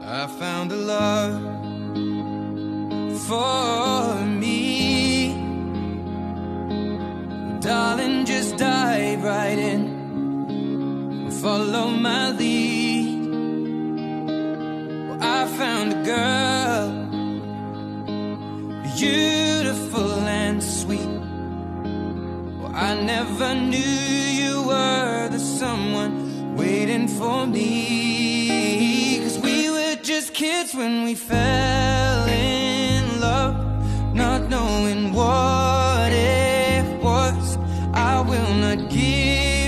I found a love for me. Darling, just dive right in, follow my lead. Well, I found a girl, beautiful and sweet. Well, I never knew you were the someone waiting for me. 'Cause we were just kids when we fell in love, not knowing what it was. I will not give